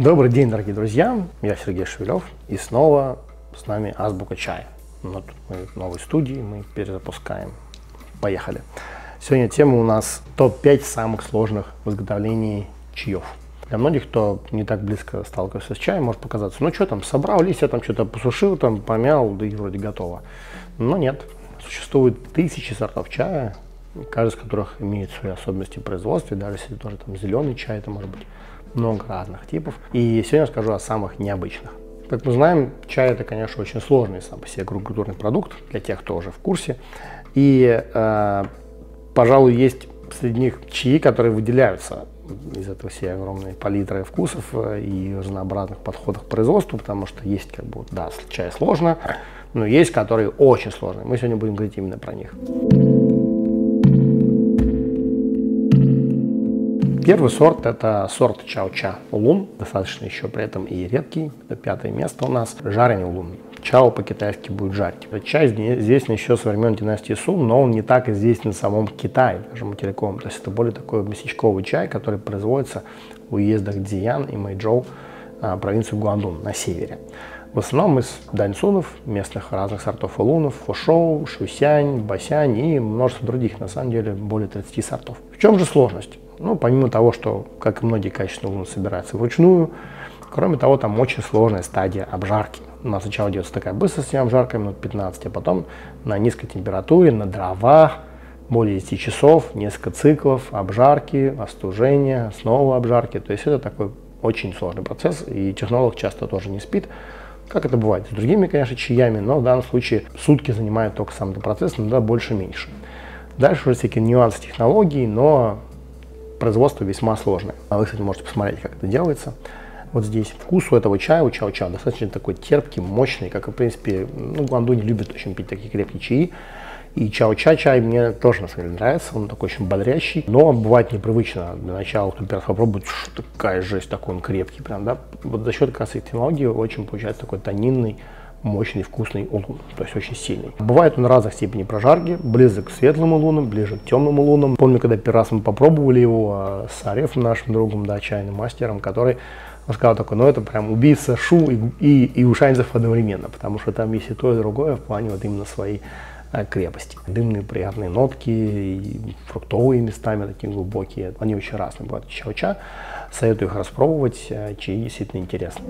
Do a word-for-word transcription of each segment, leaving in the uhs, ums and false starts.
Добрый день, дорогие друзья, я Сергей Шевелев, и снова с нами Азбука чая. Вот мы в новой студии, мы перезапускаем. Поехали. Сегодня тема у нас топ пять самых сложных в изготовлении чаев. Для многих, кто не так близко сталкивается с чаем, может показаться, ну что там, собрал листья, там что-то посушил, там помял, да и вроде готово. Но нет, существует тысячи сортов чая, каждый из которых имеет свои особенности в производстве, даже если тоже там зеленый чай, это может быть много разных типов. И сегодня я расскажу о самых необычных. Как мы знаем, чай это, конечно, очень сложный сам по себе культурный продукт для тех, кто уже в курсе. И, э, пожалуй, есть среди них чаи, которые выделяются из этого всей огромной палитры вкусов и разнообразных подходов к производству, потому что есть, как бы, да, чай сложно, но есть, которые очень сложные. Мы сегодня будем говорить именно про них. Первый сорт – это сорт Чао-Ча Улун, достаточно еще при этом и редкий, это пятое место у нас, жареный улун. Чао по-китайски будет жарить. Этот чай известен еще со времен династии Сун, но он не так известен в самом Китае, даже материковом. То есть это более такой местечковый чай, который производится в уездах Цзиян и Мэйчжоу, провинции Гуандун на севере. В основном из даньсунов, местных разных сортов улунов, фошоу, шусянь, басянь и множество других, на самом деле более тридцати сортов. В чем же сложность? Ну, помимо того, что, как и многие качественные улуны, собираются вручную, кроме того, там очень сложная стадия обжарки. У нас сначала идет такая быстрая обжарка, минут пятнадцать, а потом на низкой температуре, на дровах, более десяти часов, несколько циклов обжарки, остужения, снова обжарки. То есть это такой очень сложный процесс, и технолог часто тоже не спит, как это бывает с другими, конечно, чаями, но в данном случае сутки занимает только сам этот процесс, иногда больше-меньше. Дальше уже всякие нюансы технологий, но производство весьма сложное. А вы, кстати, можете посмотреть, как это делается. Вот здесь вкус у этого чая, у Чао-Ча, достаточно такой терпкий, мощный, как и, в принципе, ну, Гуандун не любит очень пить такие крепкие чаи. И Чао-Ча чай мне тоже, на самом деле, нравится, он такой очень бодрящий, но бывает непривычно для начала, кто первый попробует, что такая жесть, такой он крепкий, прям, да. Вот за счет, как раз, технологии очень получается такой тонинный, мощный, вкусный улун, то есть очень сильный. Бывает он разных степеней прожарки, близок к светлым улунам, ближе к темным улунам. Помню, когда первый раз мы попробовали его с Арефом, нашим другом, да, чайным мастером, который сказал такой, ну это прям убийца шу и, и, и ушанцев одновременно, потому что там есть и то, и другое в плане вот именно своей а, крепости. Дымные приятные нотки, и фруктовые местами такие глубокие, они очень разные бывают. Чао-Ча, советую их распробовать, чаи действительно интересные.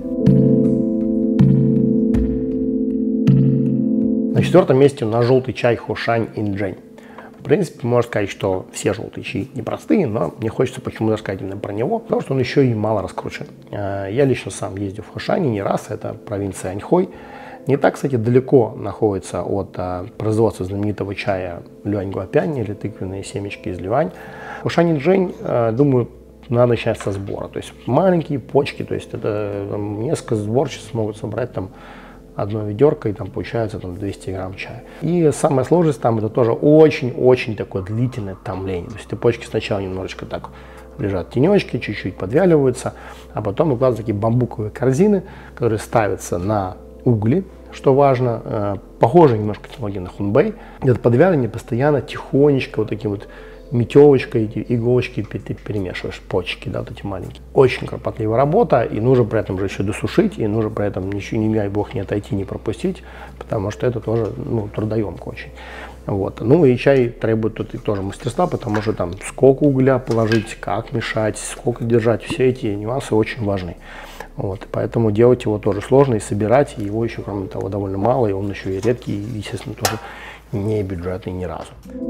На четвертом месте у нас желтый чай Хошань Инджэнь. В принципе, можно сказать, что все желтые чаи непростые, но мне хочется почему-то рассказать именно про него, потому что он еще и мало раскручен. Я лично сам ездил в Хошане не раз, это провинция Аньхой. Не так, кстати, далеко находится от производства знаменитого чая Люань-Гуапянь или тыквенные семечки из Люань. Хошань Инджэнь, думаю, надо начинать со сбора. То есть маленькие почки, то есть это там, несколько сборщиц могут собрать там одно ведерко, и там получается там, двести грамм чая. И самая сложность там это тоже очень-очень такое длительное томление. То есть эти почки сначала немножечко так лежат в тенечке, чуть-чуть подвяливаются, а потом выкладываются такие бамбуковые корзины, которые ставятся на угли, что важно, э, похоже немножко технология на хунбэй. Это подвяливание постоянно тихонечко вот таким вот метелочкой, эти иголочки ты перемешиваешь, почки, да, вот эти маленькие. Очень кропотливая работа, и нужно при этом же еще досушить, и нужно при этом ничего, не дай бог, не отойти, не пропустить, потому что это тоже, ну, трудоемко очень. Вот. Ну и чай требует тут и тоже мастерства, потому что там сколько угля положить, как мешать, сколько держать, все эти нюансы очень важны. Вот. Поэтому делать его тоже сложно, и собирать его еще, кроме того, довольно мало, и он еще и редкий, и, естественно, тоже не бюджетный ни разу.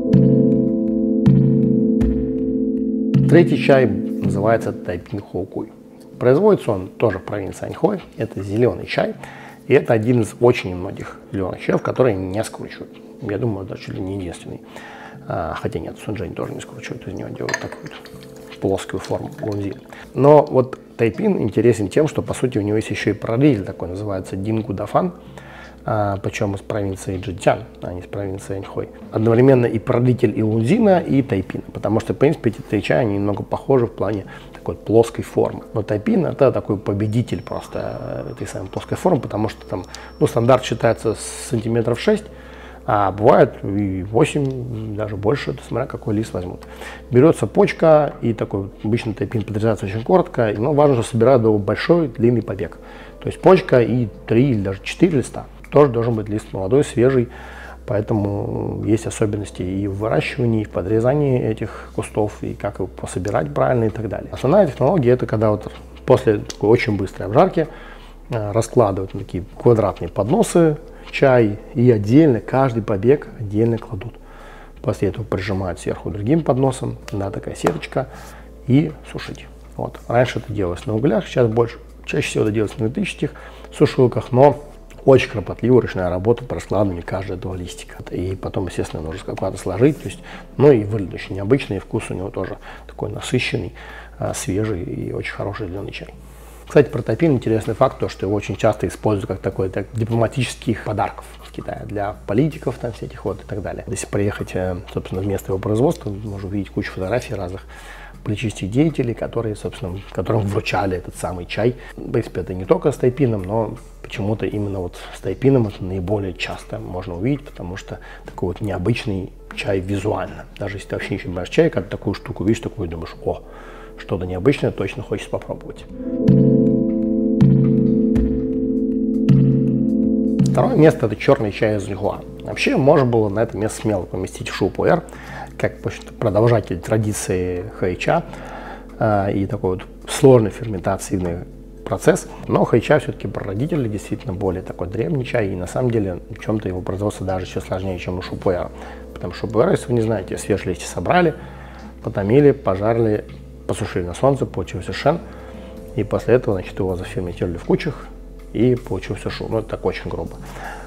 Третий чай называется Тайпин Хоукуй. Производится он тоже в провинции Аньхой. Это зеленый чай. И это один из очень немногих зеленых чаев, которые не скручивают. Я думаю, это чуть ли не единственный. А, хотя нет, Сунчжэнь тоже не скручивают. Из него делают такую вот плоскую форму гунзи. Но вот Тайпин интересен тем, что по сути у него есть еще и прародитель такой, называется Дингу Дафан. А, причем из провинции Чжэцзян, а не из провинции Аньхой. Одновременно и прародитель и лунзина, и тайпина, потому что, в принципе, эти три чая, они немного похожи в плане такой плоской формы. Но тайпин – это такой победитель просто этой самой плоской формы, потому что там, ну, стандарт считается сантиметров шесть, А бывает и восемь, даже больше, смотря какой лист возьмут. Берется почка, и такой обычно тайпин подрезается очень коротко, но важно, что собирают большой длинный побег. То есть почка и три или даже четыре листа. Тоже должен быть лист молодой, свежий, поэтому есть особенности и в выращивании, и в подрезании этих кустов, и как его пособирать правильно и так далее. Основная технология — это когда вот после такой очень быстрой обжарки раскладывают на такие квадратные подносы чай и отдельно каждый побег отдельно кладут. После этого прижимают сверху другим подносом, да, такая сеточка, и сушить. Вот. Раньше это делалось на углях, сейчас больше, чаще всего это делается на электрических сушилках, но очень кропотливая ручная работа по раскладыванию каждого этого листика. И потом, естественно, нужно как-то сложить. То есть, ну и выглядит очень необычный, и вкус у него тоже такой насыщенный, свежий и очень хороший зеленый чай. Кстати, про тайпин интересный факт, то, что его очень часто используют как такой так, дипломатических подарков в Китае для политиков, там всяких вот и так далее. Если приехать, собственно, в место его производства, можно увидеть кучу фотографий разных политических деятелей, которые, собственно, которым вручали этот самый чай. В принципе, это не только с тайпином, но почему-то именно вот с тайпином это наиболее часто можно увидеть, потому что такой вот необычный чай визуально. Даже если ты вообще не понимаешь чай, как такую штуку видишь, такую думаешь, о, что-то необычное, точно хочется попробовать. Второе место — это черный чай из Нихуа. Вообще можно было на это место смело поместить шупуэр, как продолжатель традиции хэйча э, и такой вот сложный ферментативный процесс. Но хэйча все-таки прародитель, действительно более такой древний чай, и на самом деле в чем-то его производство даже еще сложнее, чем у шупуэра. Потому что шупуэр, если вы не знаете, свежие листья собрали, потомили, пожарили, посушили на солнце, получился шен, и после этого, значит, его заферментировали в кучах, и получился шу. Ну, это так очень грубо.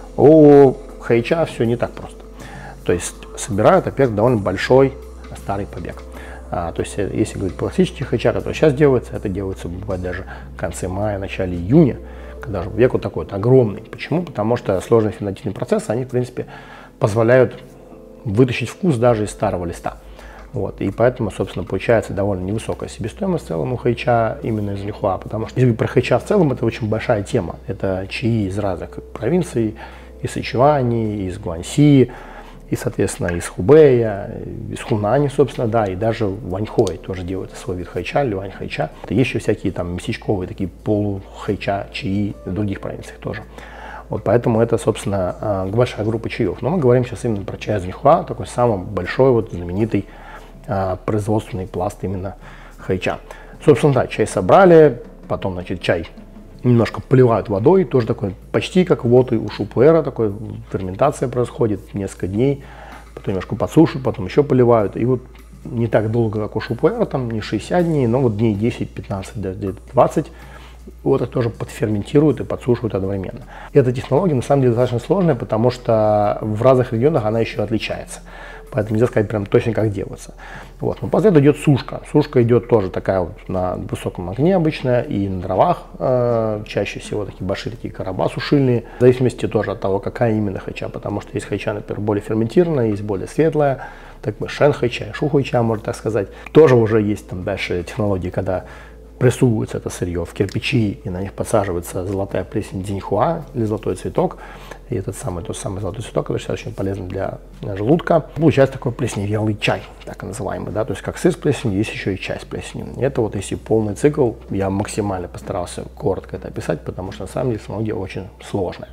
У хэйча все не так просто. То есть собирают, опять, довольно большой старый побег. А, то есть, если говорить про классический хэйча, который сейчас делается, это делается, бывает, даже в конце мая, начале июня, когда же побег вот такой вот огромный. Почему? Потому что сложные ферментативные процессы, они, в принципе, позволяют вытащить вкус даже из старого листа. Вот, и поэтому, собственно, получается довольно невысокая себестоимость в целом у хэйча именно из Нихуа, потому что если про хэйча в целом, это очень большая тема. Это чаи из разных провинций, из Сычуани, из Гуанси, и, соответственно, из Хубэя, из Хунани, собственно, да, и даже в Ваньхой тоже делается свой вид хэйча, люань хэйча. Есть еще всякие там местечковые такие полухэйча, чаи в других провинциях тоже. Вот поэтому это, собственно, большая группа чаев. Но мы говорим сейчас именно про чай из Нихуа, такой самый большой, вот знаменитый производственный пласт именно хэйча. Собственно, да, чай собрали, потом, значит, чай немножко поливают водой, тоже такой почти как вот и у шупуэра, такой ферментация происходит несколько дней, потом немножко подсушивают, потом еще поливают, и вот не так долго, как у шупуэра, там не шестьдесят дней, но вот дней десять, пятнадцать, двадцать, вот это тоже подферментируют и подсушивают одновременно. Эта технология на самом деле достаточно сложная, потому что в разных регионах она еще отличается. Поэтому нельзя сказать прям точно, как делается. Вот. Но после этого идет сушка. Сушка идет тоже такая вот на высоком огне обычно и на дровах. Э, чаще всего такие большие такие короба сушильные. В зависимости тоже от того, какая именно хэйча. Потому что есть хэйча, например, более ферментированная, есть более светлая. Так бы шен хэйча, шу хэйча, можно так сказать. Тоже уже есть там дальше технологии, когда прессуется это сырье в кирпичи, и на них подсаживается золотая плесень диньхуа или золотой цветок. И этот самый, тот самый золотой цветок, который сейчас очень полезен для желудка. Получается такой плесневелый чай, так называемый, да, то есть как сыр с плесенью, есть еще и чай с плесенью. Это вот если полный цикл, я максимально постарался коротко это описать, потому что на самом деле технология очень сложная.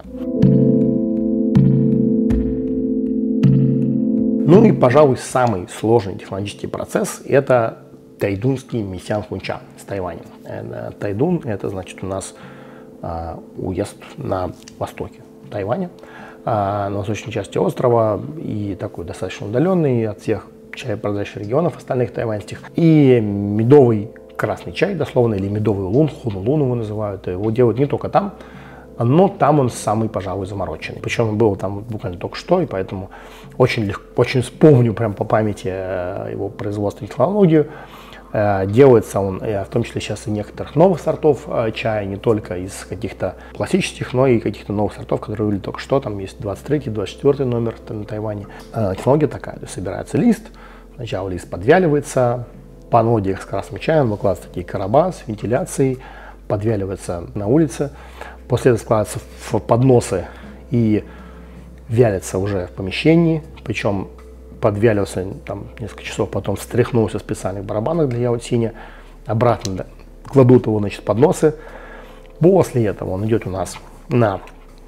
Ну и, пожалуй, самый сложный технологический процесс – это тайдунский месян хунча с Тайваня. Тайдун – это значит у нас а, уезд на востоке Тайваня, а, на восточной части острова и такой достаточно удаленный от всех чаепродажных регионов остальных тайваньских. И медовый красный чай, дословно, или медовый лун, хунлун его называют, его делают не только там, но там он самый, пожалуй, замороченный. Причем он был там буквально только что, и поэтому очень легко, очень вспомню прям по памяти его производственную технологию. Делается он, в том числе сейчас и некоторых новых сортов чая, не только из каких-то классических, но и каких-то новых сортов, которые были только что. Там есть двадцать третий, двадцать четвёртый номер на Тайване. Технология такая, то есть собирается лист, сначала лист подвяливается, по ноде с красным чаем выкладываются такие короба с вентиляцией, подвяливается на улице, после этого складываются в подносы и вялится уже в помещении, причем подвялился там несколько часов, потом встряхнулся в специальных барабанах для яутиня, обратно да, кладут его, значит, под носы. После этого он идет у нас на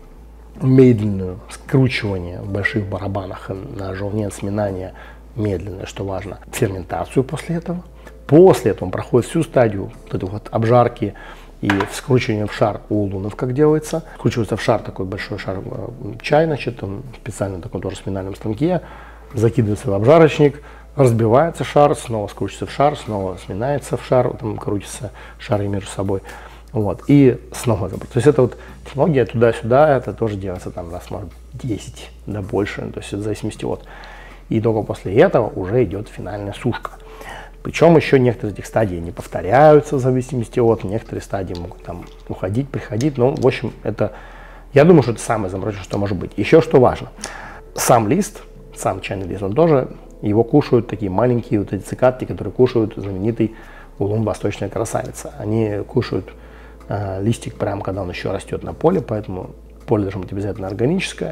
медленное скручивание в больших барабанах, на жовнец, сминание медленное, что важно, ферментацию после этого. После этого он проходит всю стадию вот этой вот обжарки и скручивания в шар у улунов, как делается. Скручивается в шар, такой большой шар чай, значит, он специально такой тоже сминальном станке, закидывается в обжарочник, разбивается шар, снова скручивается в шар, снова сминается в шар, там крутится шары между собой. Вот, и снова забрать. То есть это вот технология туда-сюда, это тоже делается там раз, может, десять, да больше, то есть в зависимости от. И только после этого уже идет финальная сушка. Причем еще некоторые из этих стадий не повторяются в зависимости от, некоторые стадии могут там уходить, приходить, но в общем это, я думаю, что это самое замороченное, что может быть. Еще что важно, сам лист, сам чайный лист, он тоже, его кушают такие маленькие вот эти цикадки, которые кушают знаменитый улун «Восточная красавица». Они кушают э, листик прямо, когда он еще растет на поле, поэтому поле должно быть обязательно органическое.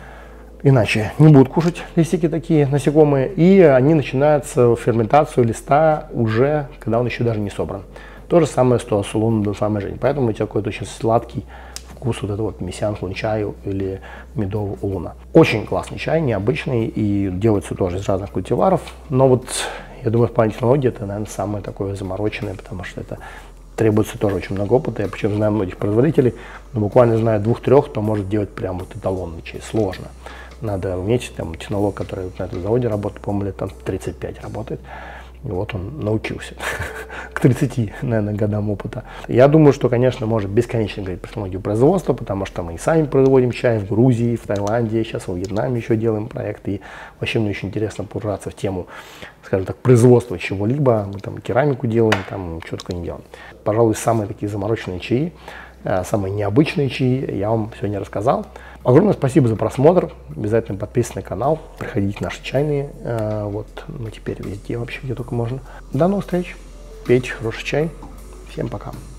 Иначе не будут кушать листики такие насекомые, и они начинают ферментацию листа уже, когда он еще даже не собран. То же самое с улуном Дунфа Мэйжэнь, поэтому у тебя какой-то очень сладкий вкус вот этого вот месян хун чаю или медового улуна. Очень классный чай, необычный, и делается тоже из разных культиваров, но вот я думаю, в плане технологии это, наверное, самое такое замороченное, потому что это требуется тоже очень много опыта. Я причем знаю многих производителей, но буквально знаю двух-трех, кто может делать прям вот эталонный чай. Сложно. Надо уметь, там, технолог, который на этом заводе работает, по-моему, лет там тридцать пять работает. И вот он научился к тридцати, наверное, годам опыта. Я думаю, что, конечно, может бесконечно говорить про технологию производства, потому что мы и сами производим чай в Грузии, в Таиланде, сейчас во Вьетнаме еще делаем проекты. И вообще мне очень интересно погружаться в тему, скажем так, производства чего-либо. Мы там керамику делаем, там что только не делаем. Пожалуй, самые такие замороченные чаи, самые необычные чаи я вам сегодня рассказал. Огромное спасибо за просмотр. Обязательно подписывайтесь на канал. Приходите в наши чайные. Вот мы теперь везде вообще, где только можно. До новых встреч. Пейте хороший чай. Всем пока.